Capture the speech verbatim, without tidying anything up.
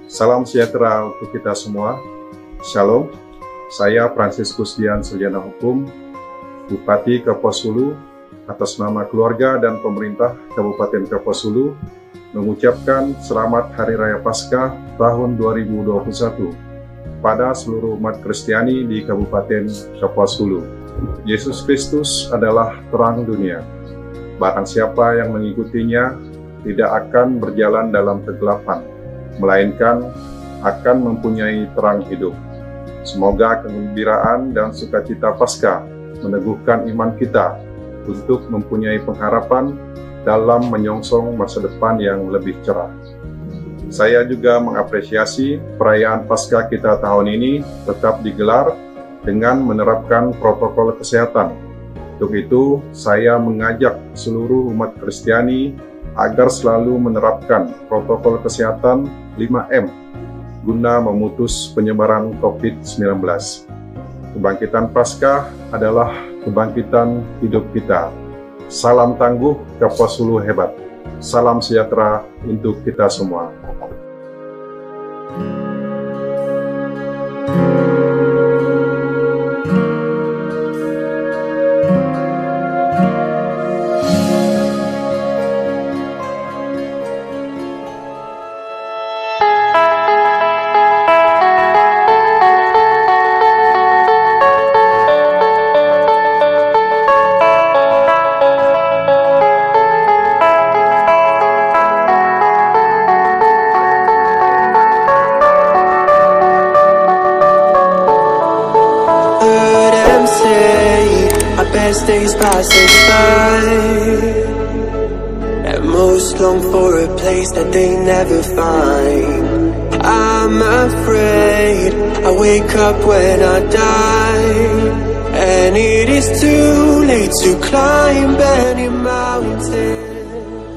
Salam sejahtera untuk kita semua. Shalom. Saya Fransiskus Dian Sarjana Hukum, Bupati Kapuas Hulu, atas nama keluarga dan pemerintah Kabupaten Kapuas Hulu, mengucapkan selamat Hari Raya Paskah tahun dua ribu dua puluh satu pada seluruh umat Kristiani di Kabupaten Kapuas Hulu. Yesus Kristus adalah terang dunia. Barang siapa yang mengikutinya tidak akan berjalan dalam kegelapan, melainkan akan mempunyai terang hidup. Semoga kegembiraan dan sukacita Paskah meneguhkan iman kita untuk mempunyai pengharapan dalam menyongsong masa depan yang lebih cerah. Saya juga mengapresiasi perayaan Paskah kita tahun ini tetap digelar dengan menerapkan protokol kesehatan. Untuk itu, saya mengajak seluruh umat Kristiani agar selalu menerapkan protokol kesehatan lima M guna memutus penyebaran COVID sembilan belas. Kebangkitan Paskah adalah kebangkitan hidup kita. Salam tangguh, Kapuas Hulu hebat. Salam sejahtera untuk kita semua. Best days pass us by, and most long for a place that they never find. I'm afraid I wake up when I die, and it is too late to climb any mountain.